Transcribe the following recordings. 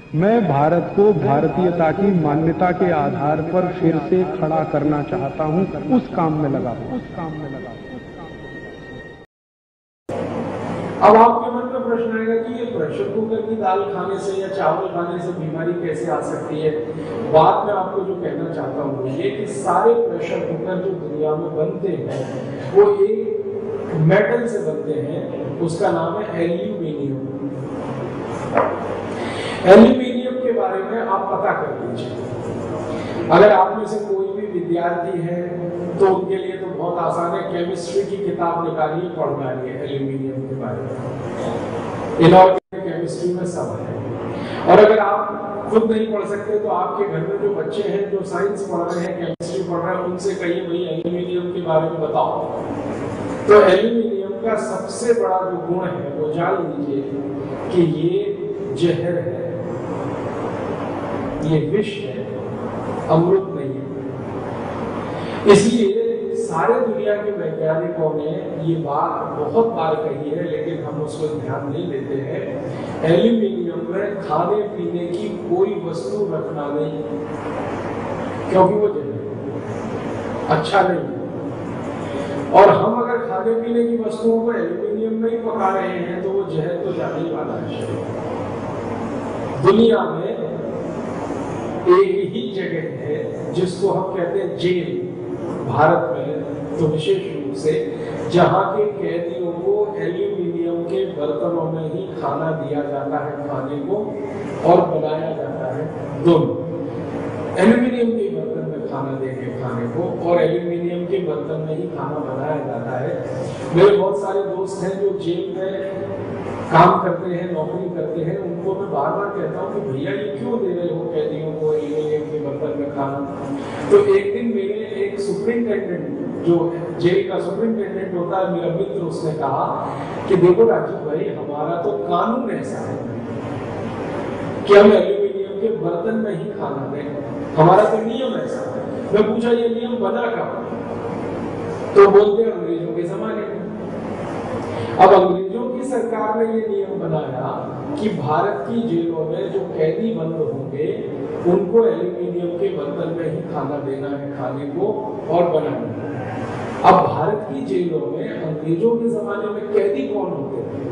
मैं भारत को भारतीयता की मान्यता के आधार पर फिर से खड़ा करना चाहता हूं, उस काम में लगा हूं। अब आपके मन में प्रश्न आएगा कि ये प्रेशर कुकर की दाल खाने से या चावल खाने से बीमारी कैसे आ सकती है। बात में आपको जो कहना चाहता हूँ ये कि सारे प्रेशर कुकर जो दुनिया में बनते हैं वो एक मेटल से बनते हैं, उसका नाम है एल्यूमिनियम। एल्यूमिनियम के बारे में आप पता कर लीजिए। अगर आप में से कोई भी विद्यार्थी है तो उनके लिए तो बहुत आसान है, केमिस्ट्री की किताब निकालिए, पढ़ना है एल्यूमिनियम के बारे में। इनऑर्गेनिक केमिस्ट्री में सब है। और अगर आप खुद नहीं पढ़ सकते तो आपके घर में जो बच्चे हैं जो साइंस पढ़ रहे हैं, केमिस्ट्री पढ़ रहे हैं, उनसे कहिए भाई एल्यूमिनियम के बारे में बताओ। तो एल्यूमिनियम का सबसे बड़ा जो गुण है वो जान लीजिए कि ये जहर है, ये विष है, अमृत नहीं है। इसलिए सारे दुनिया के वैज्ञानिकों ने ये बात बहुत बार कही है, लेकिन हम उसको ध्यान नहीं देते हैं। एल्यूमिनियम में खाने पीने की कोई वस्तु रखना नहीं, क्योंकि वो जहर अच्छा नहीं है। और हम अगर खाने पीने की वस्तुओं को एल्यूमिनियम में ही पका रहे हैं तो वो जहर तो जाने ही वाला है। दुनिया में एक ही जगह है जिसको हम कहते हैं जेल, भारत में तो विशेष रूप से, जहां के कैदियों को एल्यूमिनियम के बर्तनों में ही खाना दिया जाता है, खाने को और बनाया जाता है दोनों। एल्यूमिनियम के बर्तन में खाना देंगे खाने को, और एल्यूमिनियम के बर्तन में ही खाना बनाया जाता है। मेरे बहुत सारे दोस्त हैं जो जेल में काम करते हैं, नौकरी करते हैं, उनको मैं बार बार कहता हूँ कि भैया ये क्यों दे रहे हो कैदियों को एल्यूमिनियम के बर्तन में खाना। तो एक दिन मेरे एक सुप्रिंटेंडेंट, जो जेल का सुप्रिंटेंडेंट होता है, मेरा मित्र, उसने कहा कि देखो राजीव भाई, हमारा तो कानून ऐसा है कि हम एल्यूमिनियम के बर्तन में ही खाना दें, हमारा तो नियम ऐसा है। मैं पूछा ये नियम बना कब? तो बोलते हैं अंग्रेजों के जमाने में। अब अंग्रेजों की सरकार ने ये नियम बनाया कि भारत की जेलों में जो कैदी बंद होंगे उनको एल्यूमिनियम के बर्तन में ही खाना देना है, खाने को और बनाना है। अब भारत की जेलों में अंग्रेजों के जमाने में कैदी कौन होते थे?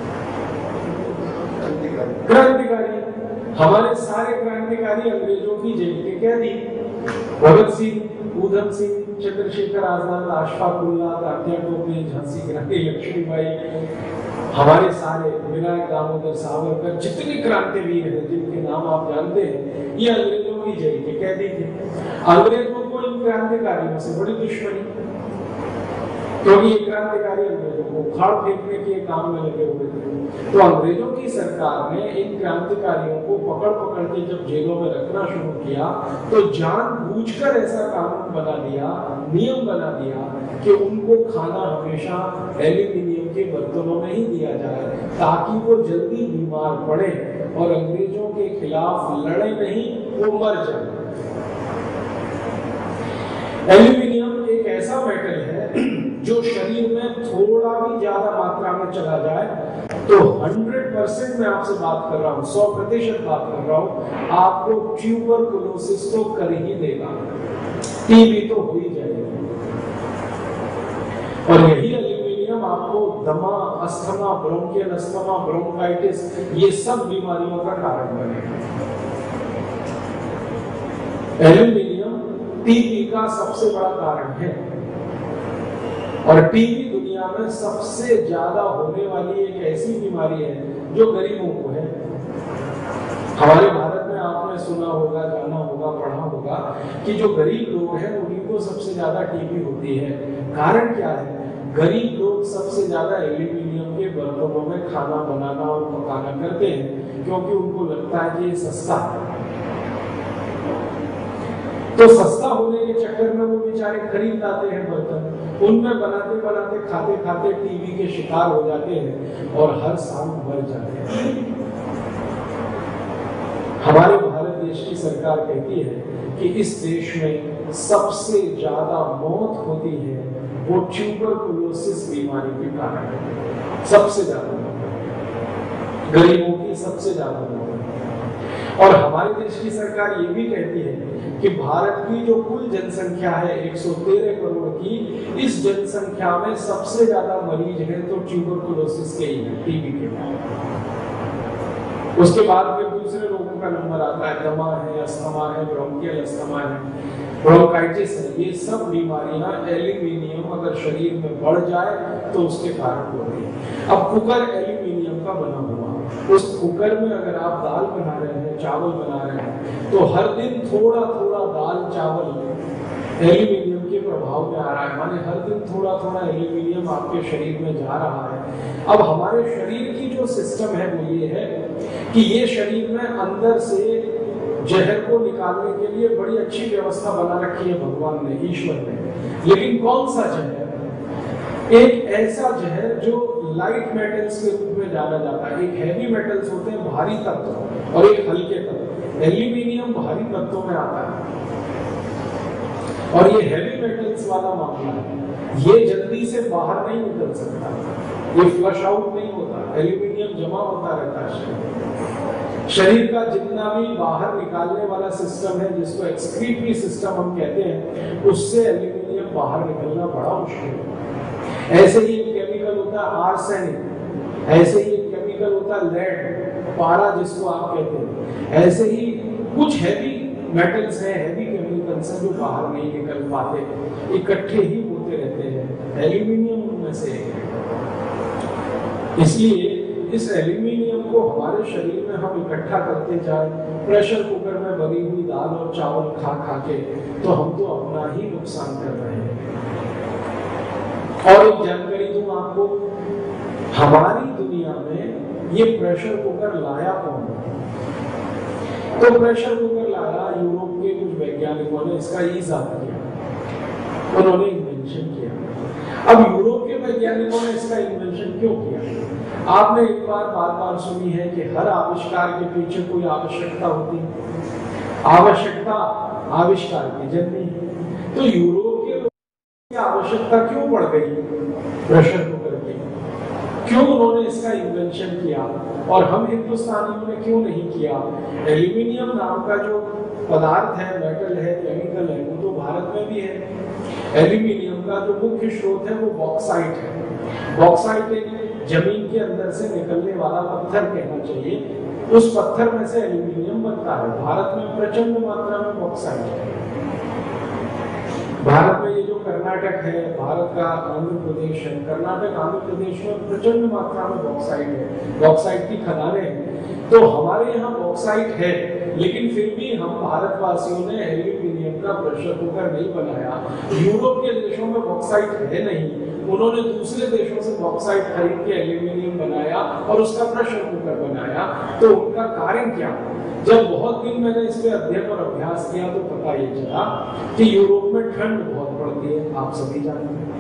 क्रांतिकारी। हमारे सारे क्रांतिकारी अंग्रेजों की जेल के कैदी, भगत सिंह, ऊधम सिंह, चंद्रशेखर आजाद, अशफाक उल्लाह, तात्या टोपे, झांसी की रानी लक्ष्मीबाई, हमारे सारे विनायक दामोदर सावरकर, जितने क्रांतिवीर हैं जिनके नाम आप जानते हैं, ये अंग्रेजों की जेल के कैदी थे। अंग्रेजों को इन क्रांतिकारियों से बड़ी दुश्मनी, क्योंकि ये क्रांतिकारी अंग्रेजों को उखाड़ फेंकने के काम में लगे हुए थे। तो अंग्रेजों की सरकार ने इन क्रांतिकारियों को पकड़ पकड़ के जब जेलों में रखना शुरू किया तो जानबूझकर ऐसा कानून बना दिया, नियम बना दिया कि उनको खाना हमेशा एल्यूमिनियम के बर्तनों में ही दिया जाए, ताकि वो जल्दी बीमार पड़े और अंग्रेजों के खिलाफ लड़े नहीं, वो मर जाए। एल्यूमिनियम एक ऐसा मेटल है जो शरीर में थोड़ा भी ज्यादा मात्रा में चला जाए तो 100% मैं आपसे बात कर रहा हूँ, 100% बात कर रहा हूँ, आपको ट्यूबरकुलोसिस तो कर ही देगा, टीबी तो हो ही जाएगा। और यही एल्यूमिनियम आपको दमा, अस्थमा, ब्रोंकियल अस्थमा, ब्रोंकाइटिस, ये सब बीमारियों का कारण बनेगा। एल्यूमिनियम टीबी का सबसे बड़ा कारण है, और टीबी दुनिया में सबसे ज्यादा होने वाली एक ऐसी बीमारी है जो गरीबों को है। हमारे भारत में आपने सुना होगा, जाना होगा, पढ़ा होगा कि जो गरीब लोग हैं उन्हीं को सबसे ज्यादा टीबी होती है। कारण क्या है? गरीब लोग सबसे ज्यादा एल्यूमिनियम के बर्तनों में खाना बनाना और पकाना करते हैं, क्योंकि उनको लगता है कि ये सस्ता है। तो सस्ता होने के चक्कर में वो बेचारे खरीद लाते हैं बर्तन, उनमें बनाते बनाते खाते खाते टीबी के शिकार हो जाते हैं और हर साल मर जाते हैं। हमारे भारत देश की सरकार कहती है कि इस देश में सबसे ज्यादा मौत होती है वो ट्यूबरकुलोसिस बीमारी के कारण है, सबसे ज्यादा गरीबों की सबसे ज्यादा मौत। और हमारे देश की सरकार ये भी कहती है कि भारत की जो कुल जनसंख्या है 113 करोड़ की, इस जनसंख्या में सबसे ज्यादा मरीज हैं तो ट्यूबरकुलोसिस के ही हैं, टीबी के बाद। उसके बाद फिर दूसरे रोगों का नंबर आता है, दमा है, अस्थमा है, ब्रोंकियल अस्थमा है, ब्रोंकाइटिस है। ये सब बीमारियां एल्यूमिनियम अगर शरीर में बढ़ जाए तो उसके कारण हो रही है। अब कुकर एल्यूमिनियम का बना हुआ, उस कुकर में अगर आप दाल बना रहे हैं, चावल बना रहे हैं, तो हर दिन थोड़ा थोड़ा दाल चावल एल्यूमिनियम के प्रभाव में आ रहा है, माने हर दिन थोड़ा थोड़ा एल्यूमिनियम आपके शरीर में जा रहा है। अब हमारे शरीर की जो सिस्टम है वो ये है कि ये शरीर में अंदर से जहर को निकालने के लिए बड़ी अच्छी व्यवस्था बना रखी है भगवान ने, ईश्वर ने। लेकिन कौन सा जहर? एक ऐसा जहर जो लाइट मेटल्स के रूप में जाना जाता है। एक हैवी मेटल्स होते हैं, भारी तत्व, और एक हल्के तत्व। एल्यूमिनियम भारी तत्वों में आता है और ये हैवी मेटल्स वाला मामला है। ये जल्दी से बाहर नहीं निकल सकता, ये फ्लश आउट नहीं होता, एल्यूमिनियम जमा होता रहता है। शरीर का जितना भी बाहर निकालने वाला सिस्टम है, जिसको एक्सक्रीटरी सिस्टम हम कहते हैं, उससे एल्यूमिनियम बाहर निकलना बड़ा मुश्किल है। ऐसे ही एक केमिकल होता है आर्सेनिक, ऐसे ही एक केमिकल होता है लेड, पारा जिसको आप कहते हैं। ऐसे ही कुछ हैवी मेटल्स हैं, हैवी केमिकल्स हैं जो बाहर नहीं निकल पाते, इकट्ठे ही होते रहते हैं। एल्यूमिनियम उनमें से है। इसलिए इस एल्यूमिनियम को हमारे शरीर में हम इकट्ठा करते जाए, प्रेशर कुकर में बनी हुई दाल और चावल खा खा के, तो हम तो अपना ही नुकसान कर रहे हैं। और एक जानकारी दूं आपको, हमारी दुनिया में ये प्रेशर कुकर लाया कौन? तो प्रेशर कुकर लाया यूरोप के कुछ वैज्ञानिकों ने, इसका ईजाद किया, उन्होंने इन्वेंशन किया। अब यूरोप के वैज्ञानिकों ने इसका इन्वेंशन क्यों किया? आपने एक बार बार सुनी है कि हर आविष्कार के पीछे कोई आवश्यकता होती है। आवश्यकता आविष्कार की जननी है। तो यूरोप के लोगों की आवश्यकता क्यों बढ़ गई प्रेशर कुकर की? क्यों उन्होंने इसका इन्वेंशन किया और हम हिंदुस्तानियों ने क्यों नहीं किया? एल्यूमिनियम नाम का जो पदार्थ है, मेटल है, केमिकल है, वो तो भारत में भी है। एल्यूमिनियम का जो मुख्य स्रोत है वो बॉक्साइट है। बॉक्साइट एक जमीन के अंदर से निकलने वाला पत्थर कहना चाहिए, उस पत्थर में से एल्यूमिनियम बनता है। भारत में प्रचंड मात्रा में बॉक्साइट है। भारत में ये जो कर्नाटक है, भारत का आंध्र प्रदेश है, कर्नाटक आंध्र प्रदेश में प्रचंड मात्रा में बॉक्साइट है, बॉक्साइट की खदानें हैं। तो हमारे यहाँ बॉक्साइट है, लेकिन फिर भी हम भारतवासियों ने एल्यूमिनियम का प्रेशर कुकर नहीं बनाया। यूरोप के देशों में बॉक्साइट है नहीं, उन्होंने दूसरे देशों से बॉक्साइट खरीद के एल्यूमिनियम बनाया और उसका प्रेशर कुकर बनाया। तो उनका कारण क्या? जब बहुत दिन मैंने इस पे अध्ययन और अभ्यास किया तो पता ये चला कि यूरोप में ठंड बहुत पड़ती है, आप सभी जानते हैं।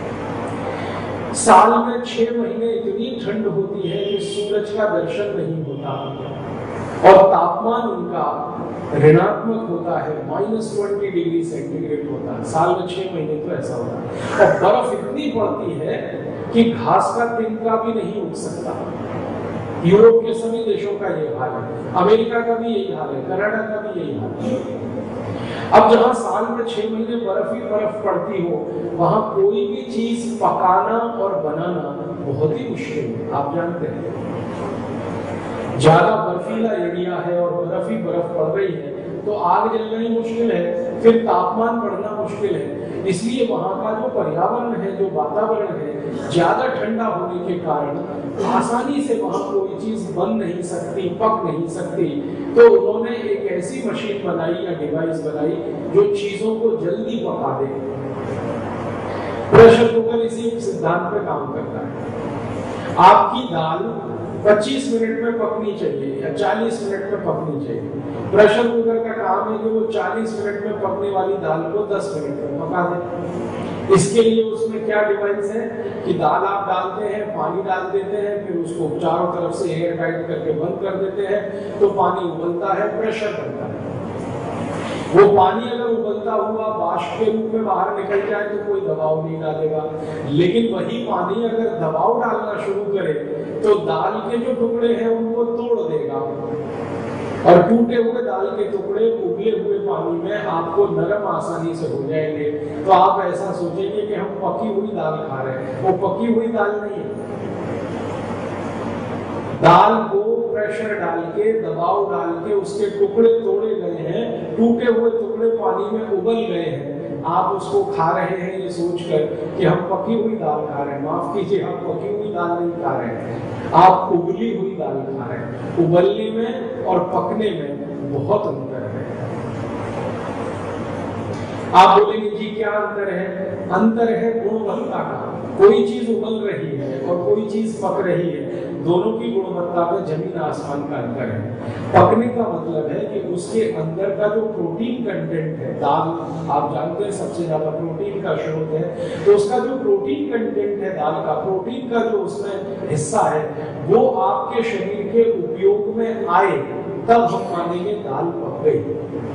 साल में 6 महीने इतनी ठंड होती है कि सूरज का दर्शन नहीं होता और तापमान उनका ऋणात्मक होता है, -20 डिग्री सेंटीग्रेड होता है। साल में 6 महीने तो ऐसा होता है। और बर्फ इतनी पड़ती है कि घास का तिनका भी नहीं उग सकता। यूरोप के सभी देशों का ये हाल है, अमेरिका का भी यही हाल है, कनाडा का भी यही हाल है। अब जहां साल में 6 महीने बर्फ ही बर्फ पड़ती हो, वहां कोई भी चीज पकाना और बनाना बहुत ही मुश्किल है। आप जानते हैं, ज्यादा बर्फीला एरिया है और बर्फ ही बर्फ पड़ रही है तो आग जलना ही मुश्किल है, फिर तापमान बढ़ना मुश्किल है। इसलिए वहां का जो पर्यावरण है, जो वातावरण है, ज्यादा ठंडा होने के कारण आसानी से वहां कोई चीज बन नहीं सकती, पक नहीं सकती। तो उन्होंने एक ऐसी मशीन बनाई या डिवाइस बनाई जो चीजों को जल्दी पका दे। प्रेशर कुकर इसी सिद्धांत पे काम करता है। आपकी दाल 25 मिनट में पकनी चाहिए या 40 मिनट में पकनी चाहिए। प्रेशर कुकर का काम है कि वो 40 मिनट में पकने वाली दाल को 10 मिनट में पका दे। इसके लिए उसमें क्या डिवाइस है कि दाल आप डालते हैं, पानी डाल देते हैं, फिर उसको चारों तरफ से एयर टाइट करके बंद कर देते हैं, तो पानी उबलता है, प्रेशर बनता है। वो पानी अगर उबलता हुआ वाष्प के रूप में बाहर निकल जाए तो कोई दबाव नहीं डालेगा, लेकिन वही पानी अगर दबाव डालना शुरू करे तो दाल के जो टुकड़े हैं उनको तोड़ देगा और टूटे हुए दाल के टुकड़े उबले हुए पानी में आपको नरम आसानी से हो जाएंगे, तो आप ऐसा सोचेंगे कि हम पकी हुई दाल खा रहे हैं। वो पकी हुई दाल नहीं है। दाल को प्रेशर डाल के, दबाव डाल के उसके टुकड़े तोड़े गए हैं, टूटे हुए टुकड़े पानी में उबल गए हैं। आप उसको खा रहे हैं ये सोचकर कि हम पकी हुई दाल खा रहे हैं। माफ कीजिए, हम पकी हुई दाल नहीं खा रहे हैं, आप उबली हुई दाल खा रहे हैं। उबलने में और पकने में बहुत अंतर है। आप बोलेंगे जी क्या अंतर है? अंतर है गुणवत्ता का। कोई चीज उबल रही है और कोई चीज पक रही है, दोनों की गुणवत्ता में जमीन आसमान का अंतर है। पकने का मतलब है कि उसके अंदर का जो प्रोटीन कंटेंट है, दाल आप जानते हैं सबसे ज्यादा प्रोटीन का स्रोत है, तो उसका जो प्रोटीन कंटेंट है दाल का, प्रोटीन का जो उसमें हिस्सा है, वो आपके शरीर के उपयोग में आए तब हम मानेंगे दाल पक गई।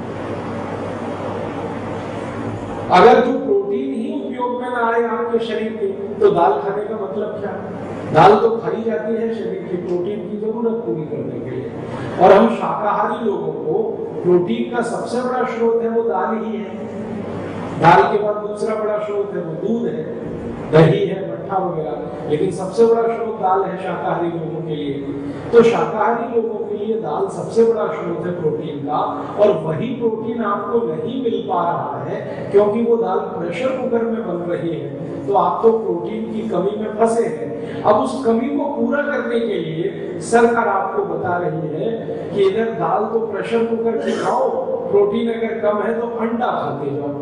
अगर जो प्रोटीन ही उपयोग में ना आए आपके शरीर के, तो दाल खाने का मतलब क्या? दाल तो खाई जाती है शरीर की प्रोटीन की जरूरत पूरी करने के लिए, और हम शाकाहारी लोगों को प्रोटीन का सबसे बड़ा स्रोत है वो दाल ही है। दाल के बाद दूसरा बड़ा स्रोत है वो दूध है, दही है, मट्ठा वगैरह, लेकिन सबसे बड़ा स्रोत दाल है शाकाहारी लोगों के लिए। तो शाकाहारी लोगों के लिए दाल सबसे बड़ा स्रोत है प्रोटीन का, और वही प्रोटीन आपको नहीं मिल पा रहा है क्योंकि वो दाल प्रेशर कुकर में बन रही है, तो आप तो प्रोटीन की कमी में फंसे हैं। अब उस कमी को पूरा करने के लिए सरकार आपको बता रही है कि इधर दाल तो प्रेशर कुकर की खाओ, प्रोटीन अगर कम है तो अंडा खाते जाओ।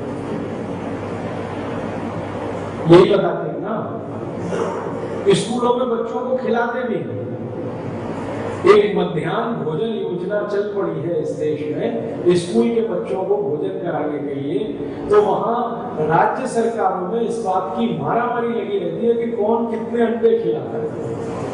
यही बताते हैं ना, स्कूलों में बच्चों को खिलाते भी हैं। एक मध्याह्न भोजन योजना चल पड़ी है इस देश में स्कूल के बच्चों को भोजन कराने के लिए, तो वहां राज्य सरकारों में इस बात की मारामारी लगी रहती है कि कौन कितने अंडे खिलाता है।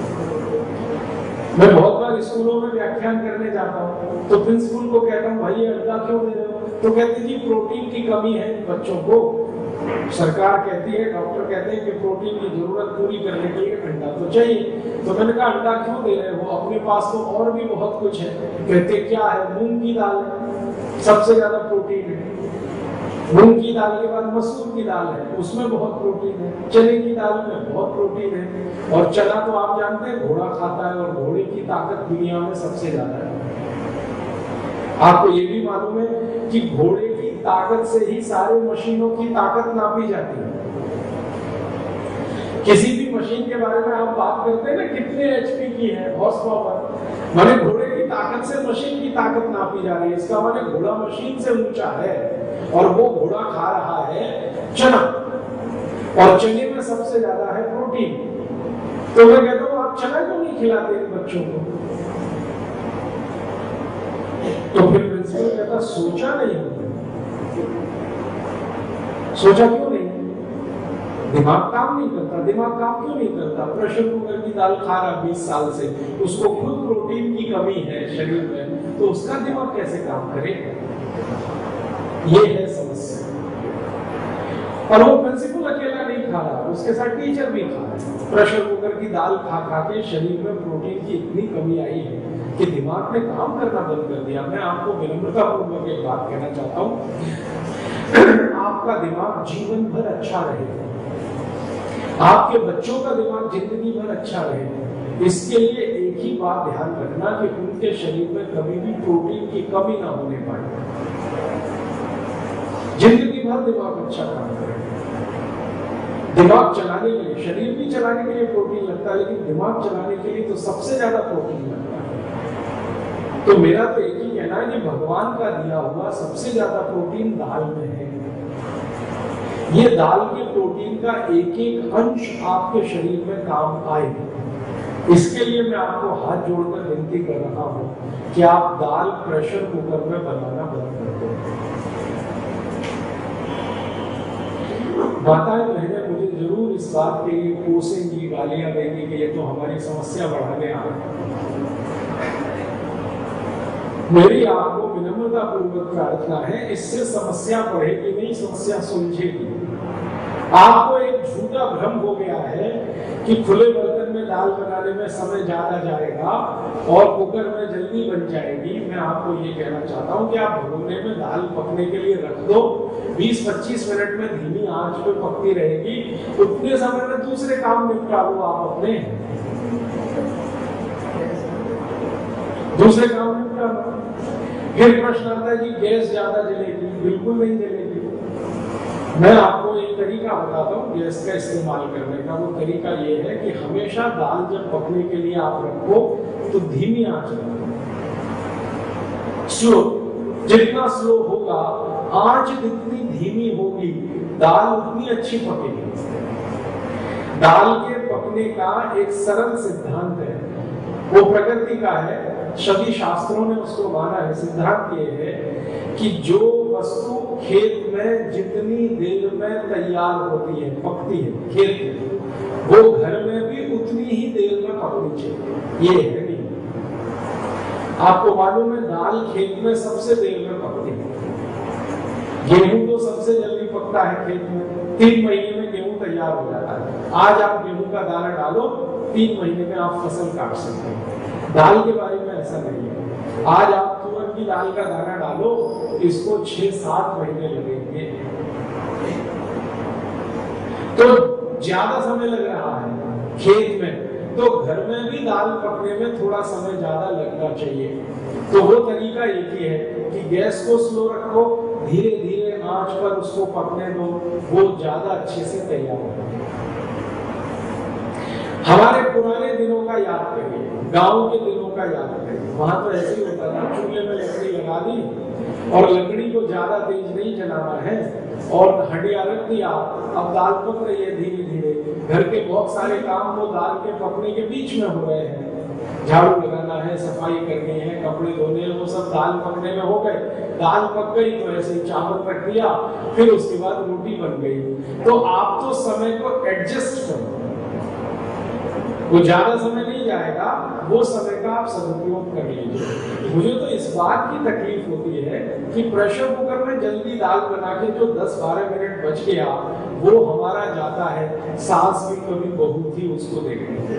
मैं बहुत बार स्कूलों में व्याख्यान करने जाता हूँ, तो प्रिंसिपल को कहता हूँ भाई अंडा क्यों दे रहे हो? तो कहते जी प्रोटीन की कमी है बच्चों को। सरकार कहती है, डॉक्टर कहते हैं कि प्रोटीन की जरूरत पूरी करने के लिए अंडा तो चाहिए। तो मैंने कहा अंडा क्यों दे रहे हो? अपने पास तो और भी बहुत कुछ है। कहते क्या है? मूंग की दाल है, सबसे ज्यादा प्रोटीन है। मूंग की दाल के बाद मसूर की दाल है, उसमें बहुत प्रोटीन है। चने की दाल में बहुत प्रोटीन है, और चना तो आप जानते हैं घोड़ा खाता है, और घोड़े की ताकत दुनिया में सबसे ज्यादा है। आपको ये भी मालूम है कि घोड़े की ताकत से ही सारे मशीनों की ताकत नापी जाती है। किसी भी मशीन के बारे में आप बात करते हैं ना, कितने एचपी की है, हॉर्स पावर, माने घोड़े की ताकत से मशीन की ताकत नापी जा रही है। इसका माने घोड़ा मशीन से ऊंचा है, और वो घोड़ा खा रहा है चना, और चने में सबसे ज्यादा है प्रोटीन। तो मैं कहता हूँ आप चना क्यों नहीं खिलाते बच्चों को? तो फिर प्रिंसिपल कहता सोचा नहीं। सोचा क्यों नहीं? दिमाग काम नहीं करता। दिमाग काम क्यों नहीं करता? प्रेशर कुकर की दाल खा रहा 20 साल से, उसको खुद प्रोटीन की कमी है शरीर में, तो उसका दिमाग कैसे काम करेगा? ये है समस्या। और वो प्रिंसिपल अकेला नहीं खा रहा, उसके साथ टीचर भी खा रहा है। प्रेशर कुकर की दाल खा खा के शरीर में प्रोटीन की इतनी कमी आई है कि दिमाग ने काम करना बंद कर दिया। मैं आपको विनम्रता पूर्वक एक बात कहना चाहता हूँ, आपका दिमाग जीवन भर अच्छा रहे, आपके बच्चों का दिमाग जिंदगी भर अच्छा रहे, इसके लिए एक ही बात ध्यान रखना कि उनके शरीर में कभी भी प्रोटीन की कमी ना होने पाए। जिंदगी भर दिमाग अच्छा काम करे। दिमाग चलाने के लिए, शरीर भी चलाने के लिए प्रोटीन लगता है, लेकिन दिमाग चलाने के लिए तो सबसे ज्यादा प्रोटीन लगता है। तो मेरा तो एक ही कहना है कि भगवान का दिया हुआ सबसे ज्यादा प्रोटीन दाल में है। ये दाल के प्रोटीन का एक एक अंश आपके शरीर में काम आए, इसके लिए मैं आपको हाथ जोड़कर विनती कर रहा हूं कि आप दाल प्रेशर कुकर में बनाना बंद कर दो। माताएं बहनें मुझे जरूर इस बात के लिए कोसेंगी, गालियां देंगी कि ये तो हमारी समस्या बढ़ाने आ रहा है। मेरी आपको विनम्रता पूर्वक प्रार्थना है, इससे समस्या बढ़ेगी नहीं, समस्या सुलझेगी। आपको एक झूठा भ्रम हो गया है कि खुले बर्तन में में दाल बनाने में समय ज्यादा जाएगा और कुकर में जल्दी बन जाएगी, मैं आपको ये कहना चाहता हूँ कि आप भगोने में दाल पकने के लिए रख दो, 20-25 मिनट में धीमी आंच पे पकती रहेगी, उतने समय में दूसरे काम निपटा लो आप अपने, दूसरे काम निपटा लो। फिर प्रश्न आता है कि गैस ज्यादा जलेगी, बिल्कुल नहीं जलेगी। मैं आपको एक तरीका बताता हूँ गैस का इस्तेमाल करने का। वो तरीका ये है कि हमेशा दाल जब पकने के लिए आप रखो तो धीमी आंच रखो, स्लो, जितना स्लो होगा, आंच जितनी धीमी होगी, दाल उतनी अच्छी पकेगी। दाल के पकने का एक सरल सिद्धांत है, वो प्रकृति का है, सभी शास्त्रों ने उसको माना है। सिद्धांत ये है कि जो वस्तु खेत में जितनी देर में तैयार होती है, पकती है खेत में, वो घर में भी उतनी ही देर में पकनी चाहिए। ये है नहीं, आपको मालूम है दाल खेत में सबसे देर में पकती है। गेहूं तो सबसे जल्दी पकता है खेत में, 3 महीने में गेहूं तैयार हो जाता है। आज आप गेहूं का दाना डालो, 3 महीने में आप फसल काट सकते हैं। दाल के बारे में ऐसा नहीं है। आज आप तुअर की दाल का दाना डालो, इसको 6-7 महीने लगेंगे। तो ज्यादा समय लग रहा है खेत में, तो घर में भी दाल पकने में थोड़ा समय ज्यादा लगना चाहिए। तो वो तरीका एक ही है कि गैस को स्लो रखो, धीरे धीरे आंच पर उसको पकने दो, वो ज्यादा अच्छे से तैयार होगा। हमारे पुराने दिनों का याद करिए, गांव के दिनों का याद करिए। वहां तो ऐसे ही होता था, चूल्हे में लकड़ी लगा दी और लकड़ी को ज्यादा तेज नहीं जलाना है और हंडिया रख दिया, अब दाल पक रही है धीरे धीरे। घर के बहुत सारे काम वो दाल के पकने के बीच में हो रहे हैं, झाड़ू लगाना है, सफाई करनी है, कपड़े धोने हैं, वो सब दाल पकने में हो गए। दाल पक गई तो ऐसे ही चावल रख दिया, फिर उसके बाद रोटी बन गई। तो आप तो समय को एडजस्ट करो, वो ज्यादा समय नहीं जाएगा, वो समय का आप सदुपयोग कर लीजिए। मुझे तो इस बात की तकलीफ होती है कि प्रेशर कुकर में जल्दी दाल बना के जो 10-12 मिनट बच गया, वो हमारा जाता है। सास भी कभी बहू थी उसको देखने,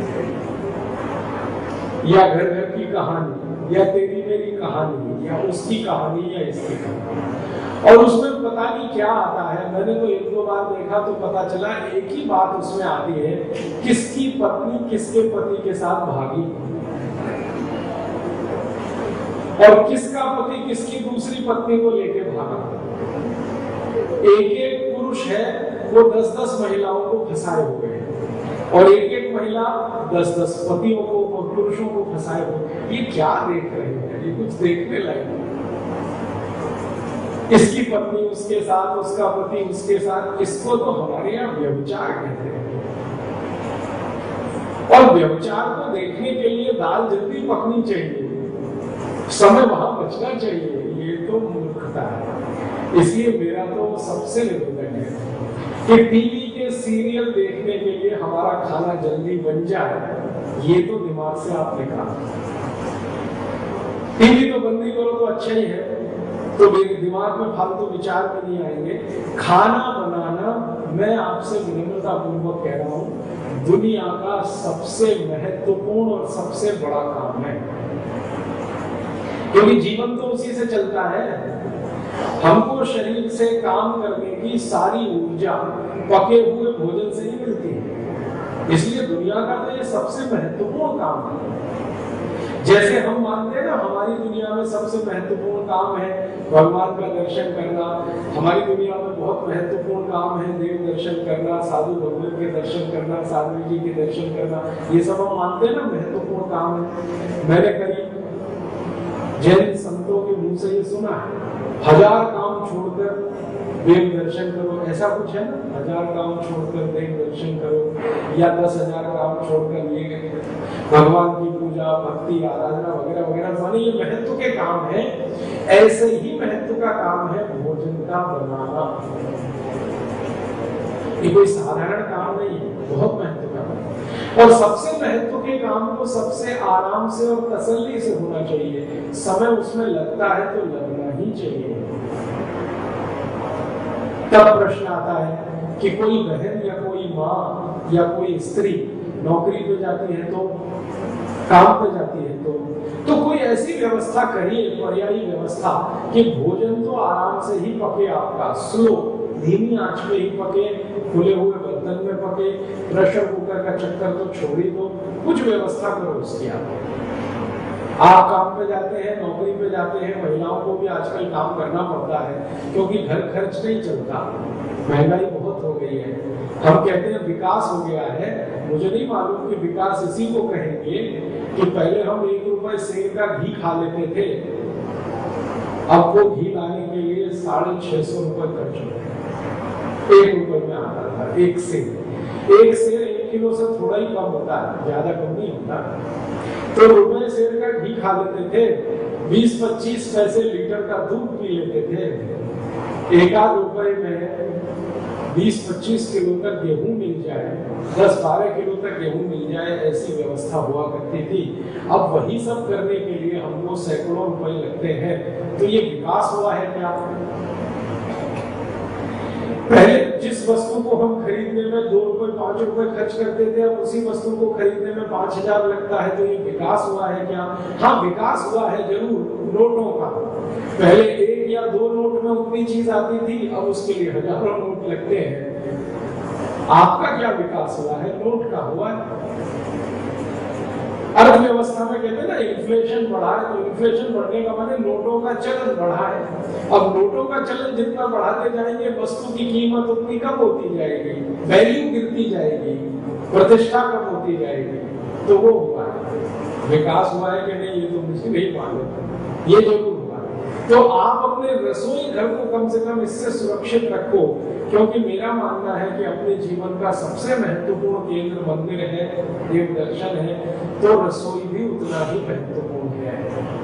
या घर घर की कहानी, या तेरी मेरी कहानी, या उसकी कहानी, या इसकी कहानी, और उसमें पता नहीं क्या आता है। मैंने तो 1-2 बार देखा तो पता चला एक ही बात उसमें आती है, किसकी पत्नी किसके पति के साथ भागी, और किसका पति किसकी दूसरी पत्नी को लेके भागा। एक पुरुष है, वो 10-10 महिलाओं को फंसाए हुए हैं, और एक महिला 10-10 पतियों को और पुरुषों को फंसाए हुए। ये क्या देख रहे हैं? ये कुछ देखने लायक। इसकी पत्नी उसके साथ, उसका पति उसके साथ, इसको तो हमारे यहाँ व्यभिचार कहते हैं। और व्यभिचार को देखने के लिए दाल जल्दी पकनी चाहिए, समय वहां बचना चाहिए, ये तो मूर्खता है। इसलिए मेरा तो सबसे निवेदन है कि टीवी के सीरियल देखने के लिए हमारा खाना जल्दी बन जाए, ये तो दिमाग से आप निकाल। टीवी तो बंदी करो तो अच्छा ही है, तो मेरे दिमाग में फालतू विचार भी नहीं आएंगे। खाना बनाना, मैं आपसे विनम्रता पूर्वक कह रहा हूं, दुनिया का सबसे महत्वपूर्ण और सबसे बड़ा काम है, क्योंकि जीवन तो उसी से चलता है। हमको शरीर से काम करने की सारी ऊर्जा पके हुए भोजन से ही मिलती है, इसलिए दुनिया का तो ये सबसे महत्वपूर्ण काम है। जैसे हम मानते हैं ना, हमारी दुनिया में सबसे महत्वपूर्ण काम है भगवान का दर्शन करना, हमारी दुनिया में बहुत महत्वपूर्ण काम है देव दर्शन करना, साधु भगवान के दर्शन करना, साधु जी के दर्शन करना, ये सब हम मानते हैं ना महत्वपूर्ण काम है। मैंने करीब जैन संतों के मुंह से ये सुना है, 1000 काम छोड़कर देव दर्शन करो, ऐसा कुछ है ना, 1000 काम छोड़कर देव दर्शन करो, या 10,000 काम छोड़कर ये भगवान की पूजा, भक्ति, आराधना वगैरह वगैरह। माने ये महत्व के काम है। ऐसे ही महत्व का काम है भोजन का बनाना। ये कोई साधारण काम नहीं है, बहुत महत्व का काम। और सबसे महत्व के काम को सबसे आराम से और तसल्ली से होना चाहिए। समय उसमें लगता है तो लगना ही चाहिए। तब प्रश्न आता है कि कोई बहन या कोई माँ या कोई स्त्री नौकरी पे जाती हैं तो, काम पे जाती है तो कोई ऐसी व्यवस्था करिए, पर्यायी व्यवस्था, कि भोजन तो आराम से ही पके, आपका स्लो धीमी आंच पे ही पके, खुले हुए बर्तन में पके, प्रेशर कुकर का चक्कर तो छोड़ ही दो, कुछ व्यवस्था करो उसकी। आप काम पे जाते हैं, नौकरी पे जाते हैं, महिलाओं को भी आजकल काम करना पड़ता है क्योंकि घर खर्च नहीं चलता, महंगाई बहुत हो गई है। हम कहते हैं विकास हो गया है, मुझे नहीं मालूम कि विकास इसी को कहेंगे कि पहले हम 1 रुपए सेर का घी खा लेते थे, अब वो घी लाने के लिए 650 रुपए खर्च होते हैं। 1 रुपए में आता था 1 सेर। 1 किलो से थोड़ा ही कम होता है, ज्यादा कम नहीं होता। तो रुपए सेर का घी खा लेते थे, 20-25 पैसे लीटर का दूध पी लेते थे। 1 रुपए में 20-25 किलो तक गेहूं मिल जाए, 10-12 किलो तक गेहूं मिल जाए, ऐसी व्यवस्था हुआ करती थी। अब वही सब करने के लिए हमको सैकड़ों रुपए लगते हैं, तो ये विकास हुआ है क्या? पहले जिस वस्तु को हम खरीदने में 2 रुपए 5 रुपए खर्च करते थे, अब उसी वस्तु को खरीदने में 5000 लगता है, तो ये विकास हुआ है क्या? हाँ, विकास हुआ है जरूर नोटों का। पहले 1 या 2 नोट में उतनी चीज आती थी, अब उसके लिए हजारों नोट लगते हैं। आपका क्या विकास हुआ है? नोट का हुआ है। अर्थव्यवस्था में कहते हैं ना इन्फ्लेशन बढ़ा है, तो इन्फ्लेशन बढ़ने का माने नोटों का चलन बढ़ा है। अब नोटों का चलन जितना बढ़ाते जाएंगे, वस्तु की कीमत उतनी कम होती जाएगी, वैल्यू गिरती जाएगी, प्रतिष्ठा कम होती जाएगी। तो वो हुआ है। विकास हुआ है कि नहीं, ये तो मुझे नहीं मालूम, ये जरूर हुआ है। तो आप अपने रसोई घर को कम से कम इससे सुरक्षित रखो, क्योंकि मेरा मानना है कि अपने जीवन का सबसे महत्वपूर्ण केंद्र मंदिर है, देव दर्शन है, तो रसोई भी उतना ही महत्वपूर्ण है।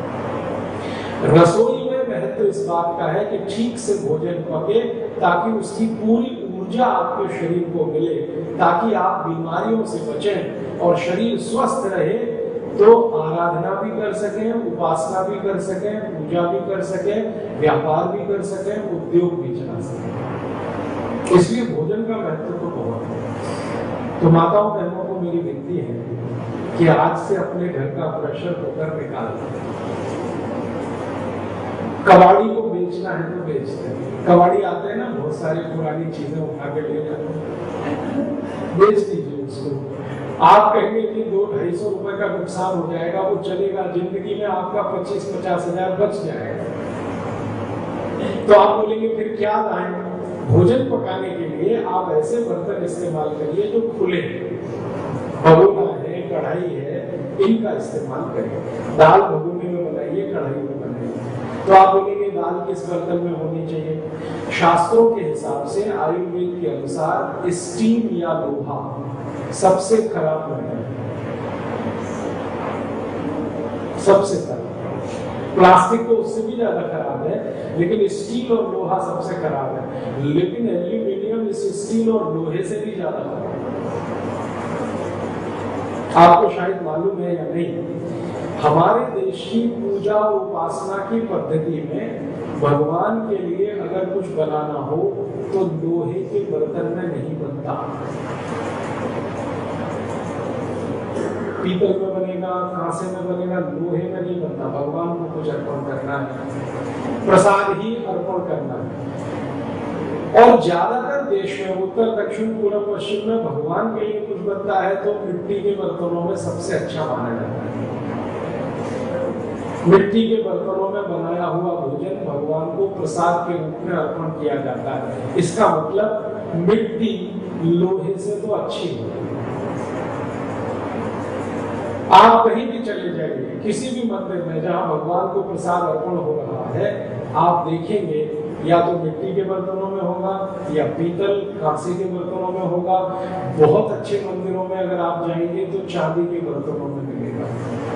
रसोई में महत्व इस बात का है कि ठीक से भोजन पके, ताकि उसकी पूरी ऊर्जा आपके शरीर को मिले, ताकि आप बीमारियों से बचें और शरीर स्वस्थ रहे, तो आराधना भी कर सकें, उपासना भी कर सकें, पूजा भी कर सकें, व्यापार भी कर सकें, उद्योग भी चला सकें। इसलिए भोजन का महत्व तो बहुत है। तो माताओं बहनों को मेरी विनती है कि आज से अपने घर का प्रेशर कुकर निकाल दें। कबाड़ी को बेचना है तो बेचते हैं, कबाड़ी आते हैं ना, बहुत सारी पुरानी चीजें उठा के ले जाते हैं, बेच दीजिए उसको। आप कहेंगे कि 200-250 रुपए का नुकसान हो जाएगा, वो चलेगा, जिंदगी में आपका 25-50 हजार बच जाएगा। तो आप बोलेंगे फिर क्या लाएं? भोजन पकाने के लिए आप ऐसे बर्तन इस्तेमाल करिए जो खुले, भगोना है, कढ़ाई है, इनका इस्तेमाल करिए। दाल भगोने में बनाइए, कढ़ाई में बनाइए। तो आप बोलेंगे दाल किस बर्तन में होनी चाहिए? शास्त्रों के हिसाब से, आयुर्वेद के अनुसार स्टील या लोहा सबसे खराब बर्तन है, सबसे खराब। प्लास्टिक तो उससे भी ज्यादा खराब है, लेकिन स्टील और लोहा सबसे खराब है। लेकिन एल्यूमिनियम इस स्टील और लोहे से भी ज्यादा खराब है। आपको शायद मालूम है या नहीं, हमारे देश की पूजा उपासना की पद्धति में भगवान के लिए अगर कुछ बनाना हो तो लोहे के बर्तन में नहीं बनता, पीतल में बनेगा, कांसे में बनेगा, लोहे में नहीं बनता। भगवान को कुछ अर्पण करना है, प्रसाद ही अर्पण करना है। और ज्यादातर देश में, उत्तर दक्षिण पूर्व पश्चिम में, भगवान के लिए कुछ बनता है तो मिट्टी के बर्तनों में सबसे अच्छा माना जाता है। मिट्टी के बर्तनों में बनाया हुआ भोजन भगवान को प्रसाद के रूप में अर्पण किया जाता है। इसका मतलब मिट्टी लोहे से तो अच्छी है। आप कहीं भी चले जाइए, किसी भी मंदिर में जहां भगवान को प्रसाद अर्पण हो रहा है, आप देखेंगे या तो मिट्टी के बर्तनों में होगा या पीतल कांसे के बर्तनों में होगा। बहुत अच्छे मंदिरों में अगर आप जाएंगे तो चांदी के बर्तनों में मिलेगा।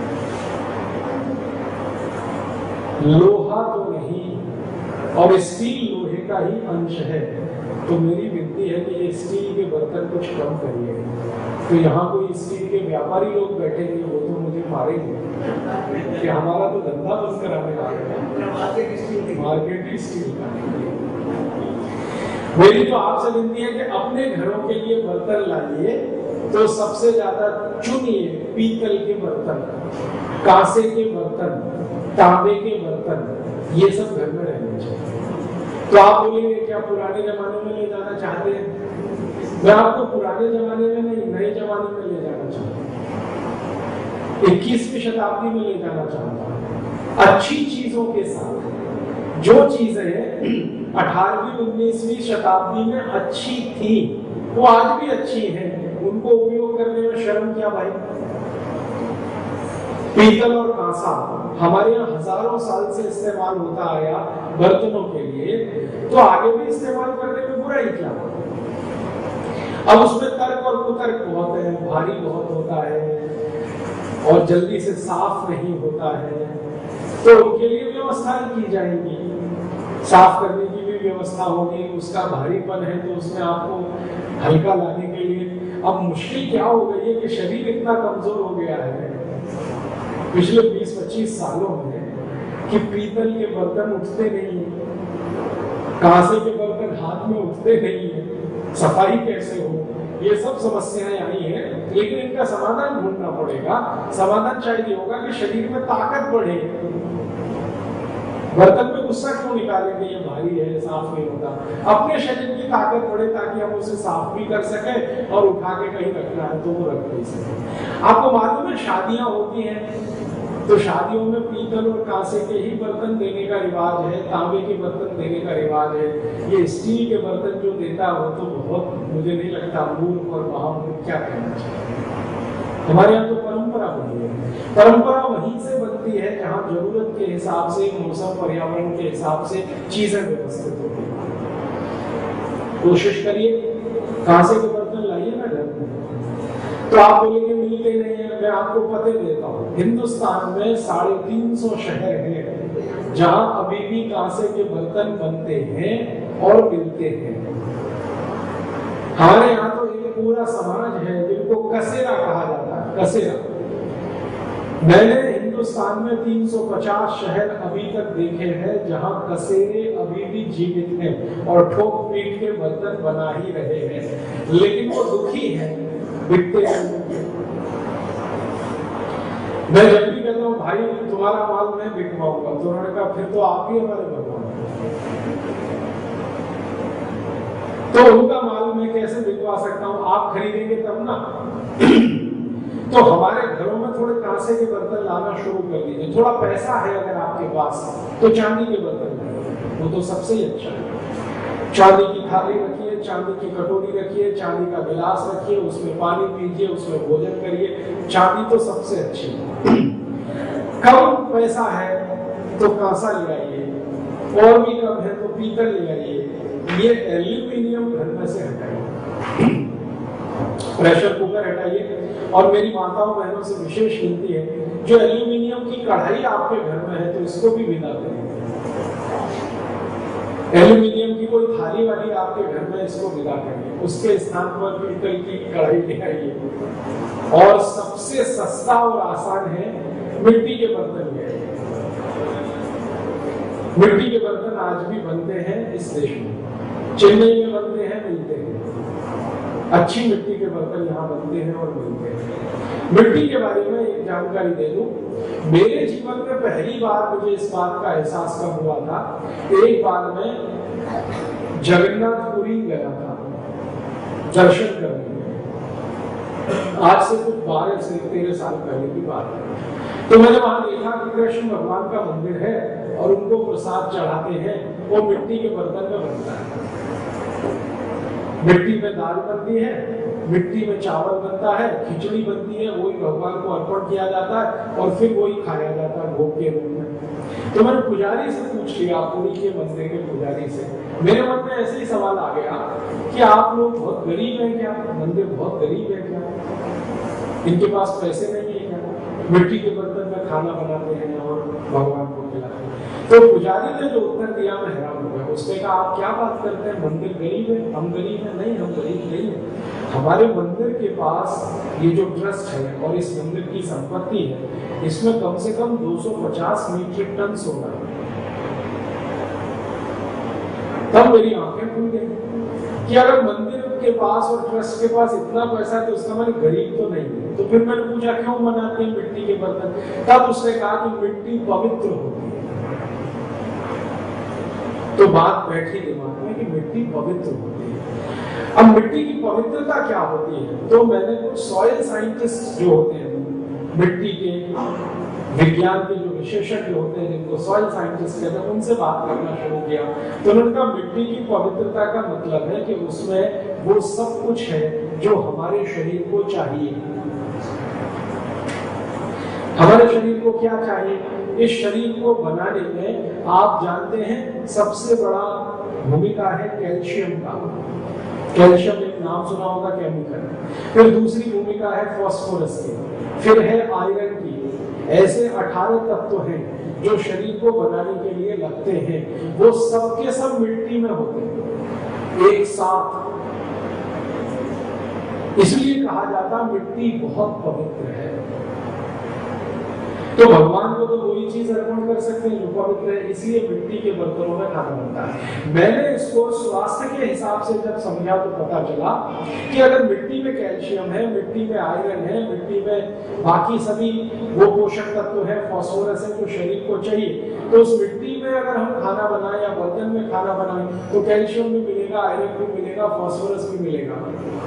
लोहा तो नहीं, और स्टील लोहे का ही अंश है। तो मेरी विनती है कि ये स्टील के बर्तन कुछ कम करिए। तो यहाँ कोई स्टील के व्यापारी लोग बैठेंगे, वो तो मुझे मारेंगे कि हमारा तो धंधा बंद कराने वाले, मार्केट स्टील का। मेरी तो आपसे विनती है कि अपने घरों के लिए बर्तन लाइए तो सबसे ज्यादा चुनिए पीतल के बर्तन, कांसे के बर्तन, तांबे के बर्तन, ये सब घर में रहने चाहिए। तो आप बोलेंगे क्या पुराने जमाने में ले जाना चाहते हैं? मैं आपको पुराने जमाने में नहीं, नए जमाने में ले जाना चाहता हूँ, 21वीं शताब्दी में ले जाना चाहता हूँ, अच्छी चीजों के साथ। जो चीजें 18वीं 19वीं शताब्दी में अच्छी थी वो आज भी अच्छी हैं, उनको उपयोग करने में शर्म क्या भाई? पीतल और कांसा हमारे यहाँ हजारों साल से इस्तेमाल होता आया बर्तनों के लिए, तो आगे भी इस्तेमाल करने में बुराई क्या? अब उसमें तर्क और कुतर्क बहुत है, भारी बहुत होता है और जल्दी से साफ नहीं होता है, तो उनके लिए व्यवस्था की जाएगी, साफ करने की भी व्यवस्था होगी। उसका भारीपन है तो उसमें आपको हल्का लाने के लिए, अब मुश्किल क्या हो गई है कि शरीर इतना कमजोर हो गया है पिछले 20-25 सालों में कि पीतल के बर्तन उठते नहीं है, कांसे के बर्तन हाथ में उठते नहीं है, सफाई कैसे हो, ये सब समस्याएं आई हैं। लेकिन इनका समाधान ढूंढना पड़ेगा। समाधान चाहिए होगा कि शरीर में ताकत बढ़े। बर्तन में गुस्सा क्यों निकालेंगे, ये भारी है, साफ नहीं होता। अपने शरीर की ताकत बढ़े ताकि हम उसे साफ भी कर सके और उठा के कहीं रखना है तो वो रख भी सके। आपको मालूम है शादियां होती हैं तो शादियों में पीतल और कांसे के ही बर्तन देने का रिवाज है, तांबे के बर्तन देने का रिवाज है। ये स्टील के बर्तन जो देता हो तो बहुत, मुझे नहीं लगता, मूर्ख और महामूर्ख क्या कहना चाहिए। हमारे यहाँ तो परंपरा बनी है। परंपरा वहीं से बनती है जहाँ जरूरत के हिसाब से, मौसम पर्यावरण के हिसाब से चीजें व्यवस्थित होती है। कोशिश करिए कांसे के बर्तन लाइए ना घर में। तो आप बोलेंगे मिलते नहीं है, मैं आपको पते देता हूँ, हिंदुस्तान में 350 शहर हैं जहाँ अभी भी कांसे के बर्तन बनते हैं और मिलते हैं। हमारे यहाँ तो एक पूरा समाज है जिनको कसेरा कहा जाता है, कसेरा। मैंने हिंदुस्तान में 350 शहर अभी तक देखे हैं जहां कसेरे अभी भी जीवित हैं और ठोक पीट के बर्तन बना ही रहे हैं, लेकिन वो दुखी है, बिकते हैं। मैं जब भी कहता हूँ भाई तुम्हारा माल मैं बिकवाऊंगा, तो उन्होंने कहा फिर तो आप ही हमारे भगवान। तो उनका माल मैं कैसे बिकवा सकता हूँ? आप खरीदेंगे तब ना। तो हमारे घरों में थोड़े कांसे के बर्तन लाना शुरू कर दीजिए। थोड़ा पैसा है अगर आपके पास तो चांदी के बर्तन, वो तो सबसे ही अच्छा है। चांदी की थाली रखिए, चांदी की कटोरी रखिए, चांदी का गिलास रखिए, उसमें पानी पीजिए, उसमें भोजन करिए। चांदी तो सबसे अच्छी है। कम पैसा है तो कांसा ले आइए, और भी कम है तो पीतल ले आइए। ये एल्यूमिनियम घर में से हटाइए, प्रेशर कुकर हटाइए। और मेरी माताओं बहनों से विशेष विनती है, जो एल्यूमिनियम की कढ़ाई आपके घर में है तो इसको भी विदा करिए। एल्यूमिनियम की कोई थाली वाली आपके घर में, इसको विदा करिए, उसके स्थान पर पीतल की कढ़ाई ले आइए। और सबसे सस्ता और आसान है मिट्टी के बर्तन ले आइए। मिट्टी के बर्तन आज भी बनते हैं इस देश में, चेन्नई में बनते हैं, मिलते हैं। अच्छी मिट्टी के बर्तन यहाँ बनते हैं और मिलते हैं। मिट्टी के बारे में एक जानकारी दे दूं, मेरे जीवन में पहली बार मुझे इस बात का एहसास कब हुआ था, एक बार मैं जगन्नाथपुरी गया था दर्शन करने। आज से कुछ 12 से 13 साल पहले की बात है। तो मैंने वहां देखा कि कृष्ण भगवान का मंदिर है और उनको प्रसाद चढ़ाते हैं, वो मिट्टी के बर्तन में बनता है। मिट्टी में दाल बनती है, मिट्टी में चावल बनता है, खिचड़ी बनती है, वही भगवान को अर्पण किया जाता है और फिर वही खाया जाता है भोग के रूप में। तो मैंने पुजारी से पूछ लिया, पुरी के मंदिर के पुजारी से, मेरे मन में ऐसे ही सवाल आ गया कि आप लोग बहुत गरीब हैं क्या, मंदिर बहुत गरीब है क्या, इनके पास पैसे नहीं है क्या, मिट्टी के बर्तन में खाना बनाते हैं और भगवान को खिलाते हैं। तो पुजारी ने जो उत्तर दिया मैं हैरान हो गया। उसने कहा आप क्या बात करते हैं, मंदिर गरीब है, हम गरीब हैं? नहीं, हम गरीब नहीं है। हमारे मंदिर के पास ये जो ट्रस्ट है और इस मंदिर की संपत्ति है, इसमें कम से कम 250 मीट्रिक टन सोना है। तब मेरी आंखें खुल गई कि अगर मंदिर के पास और ट्रस्ट के पास इतना पैसा है तो उसका मतलब गरीब तो नहीं है। तो फिर मैंने पूछा क्यों बनाते हैं मिट्टी के बर्तन? तब उसने कहा कि मिट्टी पवित्र होती है। तो बात बैठी दिमाग में कि मिट्टी पवित्र होती है। अब मिट्टी की पवित्रता क्या होती है? तो मैंने कुछ सॉइल साइंटिस्ट जो होते हैं, मिट्टी के विज्ञान के जो विशेषज्ञ होते हैं, जिनको सॉइल साइंटिस्ट कहते हैं, उनसे बात करना शुरू किया। तो उन्होंने कहा मिट्टी की पवित्रता का मतलब है कि उसमें वो सब कुछ है जो हमारे शरीर को चाहिए। हमारे शरीर को क्या चाहिए? इस शरीर को बनाने में आप जानते हैं सबसे बड़ा भूमिका है कैल्शियम का। कैल्शियम एक नाम सुना होगा, केमिकल। फिर दूसरी भूमिका है फास्फोरस की, फिर है आयरन की। ऐसे 18 तत्व हैं जो शरीर को बनाने के लिए लगते हैं। वो सब के सब मिट्टी में होते हैं एक साथ। इसलिए कहा जाता मिट्टी बहुत पवित्र है। तो भगवान को तो वही चीज अर्पण कर सकते हैं जो पवित्र है, इसलिए मिट्टी के बर्तनों में खाना बनता है। मैंने इसको स्वास्थ्य के हिसाब से जब समझा तो पता चला कि अगर मिट्टी में कैल्शियम है, मिट्टी में आयरन है, मिट्टी में बाकी सभी वो पोषक तत्व है, फास्फोरस है जो शरीर को चाहिए, तो उस मिट्टी में अगर हम खाना बनाएं या बर्तन में खाना बनाएं तो कैल्शियम भी मिलेगा, आयरन भी मिलेगा, फास्फोरस भी मिलेगा।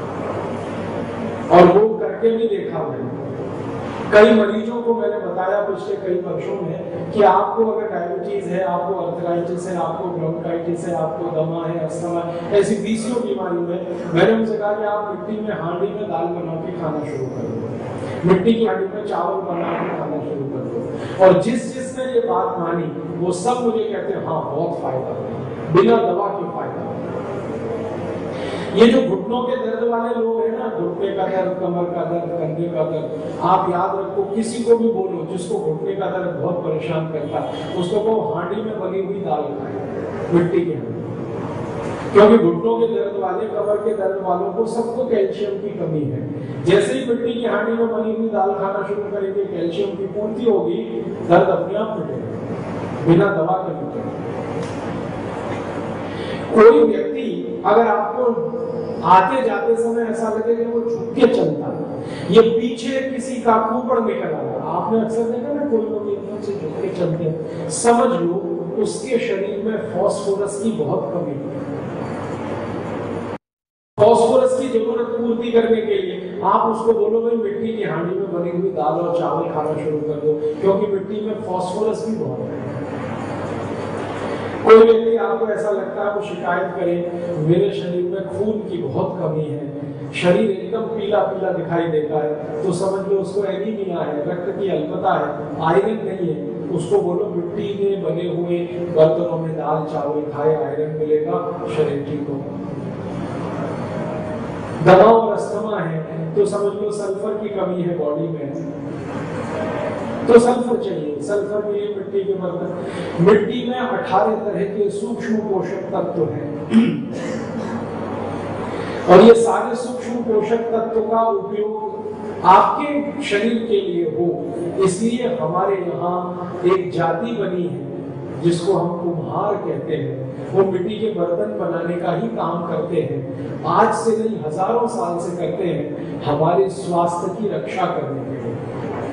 और वो करके भी देखा मैंने। कई मरीजों को मैंने बताया पिछले कई वर्षों में कि आपको अगर डायबिटीज है, आपको अर्थराइटिस है, आपको ब्रोंकाइटिस है, आपको दमा है, अस्थमा है, ऐसी 20 बीमारी में मैंने उनसे कहा कि आप मिट्टी में हांडी में दाल बना के खाना शुरू कर दो, मिट्टी की हांडी में चावल बना के खाना शुरू कर दो। और जिसने ये बात मानी वो सब मुझे कहते हैं हाँ बहुत फायदा, बिना दवा के फायदा। ये जो घुटनों के दर्द वाले लोग हैं ना, घुटने का दर्द, कमर का दर्द, कंधे का दर्द, आप याद रखो किसी को भी बोलो जिसको घुटने का दर्द बहुत परेशान करता है, उसको को हांडी में बनी हुई दाल खाए, मिट्टी की हांडी। क्योंकि घुटनों के दर्द वाले, कमर के दर्द वालों को सबको कैल्शियम की कमी है। जैसे ही मिट्टी की हांडी में बनी हुई दाल खाना शुरू करेंगे, कैल्शियम की पूर्ति होगी, दर्द अपने आप मिटेगा, बिना दवा के मिटेगा। कोई व्यक्ति अगर आपको आते जाते समय ऐसा लगे कि वो झुक के चलता है, ये पीछे किसी का कुपड़ निकल आया, आपने अक्सर देखा ना कोई लोग एकदम से झुक के चलते हैं, समझ लो उसके शरीर में फास्फोरस की बहुत कमी है। फास्फोरस की जरूरत पूर्ति करने के लिए आप उसको बोलो भाई मिट्टी की हांडी में बनी हुई दाल और चावल खाना शुरू कर दो, क्योंकि मिट्टी में फास्फोरस भी बहुत है। कोई व्यक्ति आपको ऐसा लगता है वो शिकायत करे मेरे शरीर में खून की बहुत कमी है, शरीर एकदम पीला पीला दिखाई देता है, तो समझ लो उसको एनीमिया है, रक्त की अल्पता है, आयरन नहीं है। उसको बोलो मिट्टी में बने हुए बर्तनों में दाल चावल खाए, आयरन मिलेगा, शरीर ठीक होगा। दमा और अस्थमा है तो समझ लो सल्फर की कमी है बॉडी में, तो सल्फर चाहिए, सल्फर के लिए मिट्टी के बर्तन। मिट्टी में 18 तरह के सूक्ष्म पोषक तत्व हैं और ये सारे सूक्ष्म पोषक तत्व का उपयोग आपके शरीर के लिए हो, इसलिए हमारे यहाँ एक जाति बनी है जिसको हम कुम्हार कहते हैं। वो मिट्टी के बर्तन बनाने का ही काम करते हैं, आज से नहीं हजारों साल से करते हैं, हमारे स्वास्थ्य की रक्षा करने के लिए।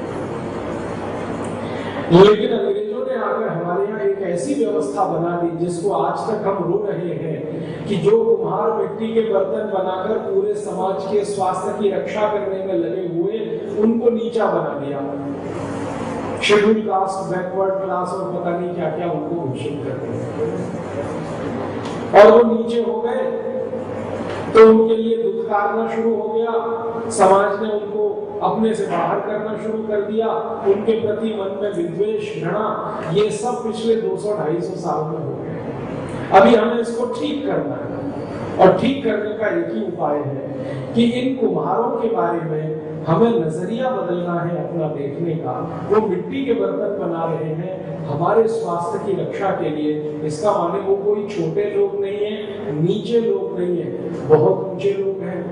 लेकिन अंग्रेजों ने आकर हमारे यहाँ एक ऐसी व्यवस्था बना दी जिसको आज तक हम रो रहे हैं कि जो कुम्हार मिट्टी के बर्तन बनाकर पूरे समाज के स्वास्थ्य की रक्षा करने में लगे हुए, उनको नीचा बना दिया। शेड्यूल कास्ट, बैकवर्ड क्लास और पता नहीं क्या क्या उनको घोषित कर दिया और वो नीचे हो गए तो उनके लिए दुत्कारना शुरू हो गया। समाज ने उनको अपने से बाहर करना शुरू कर दिया, उनके प्रति मन में विद्वेष, घृणा, ये सब पिछले 200-250 साल में हो गए। अभी हमें इसको ठीक करना है और ठीक करने का एक ही उपाय है कि इन कुम्हारों के बारे में हमें नजरिया बदलना है अपना देखने का। वो मिट्टी के बर्तन बना रहे हैं हमारे स्वास्थ्य की रक्षा के लिए, इसका माने वो कोई छोटे लोग नहीं है, नीचे लोग नहीं है, बहुत ऊंचे लोग हैं।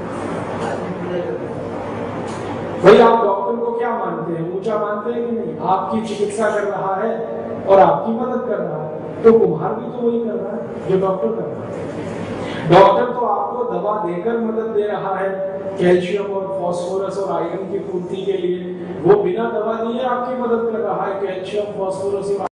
भाई आप डॉक्टर को क्या मानते हैं, ऊंचा मानते हैं कि नहीं? आपकी चिकित्सा कर रहा है और आपकी मदद कर रहा है, तो कुम्हार भी तो वही कर रहा है जो डॉक्टर कर रहा है। डॉक्टर तो आपको दवा देकर मदद दे रहा है कैल्शियम और फास्फोरस और आयरन की पूर्ति के लिए, वो बिना दवा दिए आपकी मदद कर रहा है कैल्शियम, फास्फोरस और